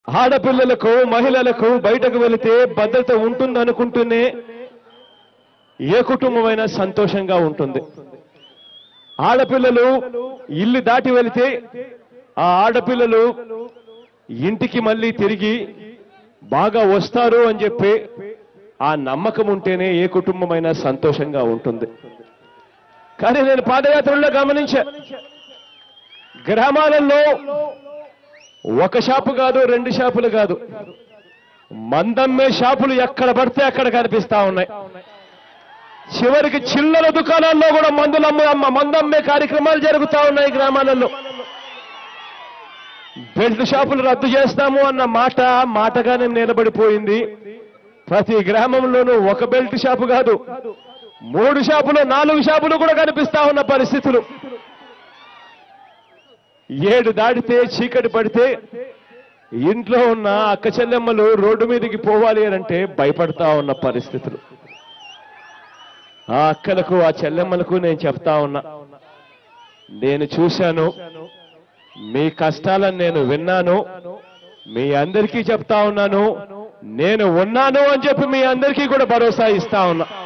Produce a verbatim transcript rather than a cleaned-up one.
ఆడపిల్లలకు మహిళలకు బయటకు వెళితే భద్రత ఉంటుందనుకుంటూనే ఏ కుటుంబమైనా సంతోషంగా ఉంటుంది. ఆడపిల్లలు ఇల్లు దాటి వెళితే ఆ ఆడపిల్లలు ఇంటికి మళ్ళీ తిరిగి బాగా వస్తారు అని చెప్పి ఆ నమ్మకం ఉంటేనే ఏ కుటుంబమైనా సంతోషంగా ఉంటుంది. కానీ నేను పాదయాత్రలో గమనించా, గ్రామాలలో ఒక షాపు కాదు, రెండు షాపులు కాదు, మందమ్మే షాపులు ఎక్కడ పడితే అక్కడ కనిపిస్తా ఉన్నాయి. చివరికి చిల్లర దుకాణాల్లో కూడా మందులమ్మ మందమ్మే కార్యక్రమాలు జరుగుతూ ఉన్నాయి గ్రామాలలో. బెల్ట్ షాపులు రద్దు చేస్తాము అన్న మాట మాటగానే నిలబడిపోయింది. ప్రతి గ్రామంలోనూ ఒక బెల్ట్ షాపు కాదు, మూడు షాపులు, నాలుగు షాపులు కూడా కనిపిస్తా ఉన్న పరిస్థితులు. ఏడు దాటితే చీకటి పడితే ఇంట్లో ఉన్న అక్క చెల్లెమ్మలు రోడ్డు మీదకి పోవాలి అంటే భయపడతా ఉన్న పరిస్థితులు. ఆ అక్కలకు ఆ చెల్లెమ్మలకు నేను చెప్తా ఉన్నా, నేను చూశాను, మీ కష్టాలను నేను విన్నాను, మీ అందరికీ చెప్తా ఉన్నాను, నేను ఉన్నాను అని చెప్పి మీ అందరికీ కూడా భరోసా ఇస్తా ఉన్నా.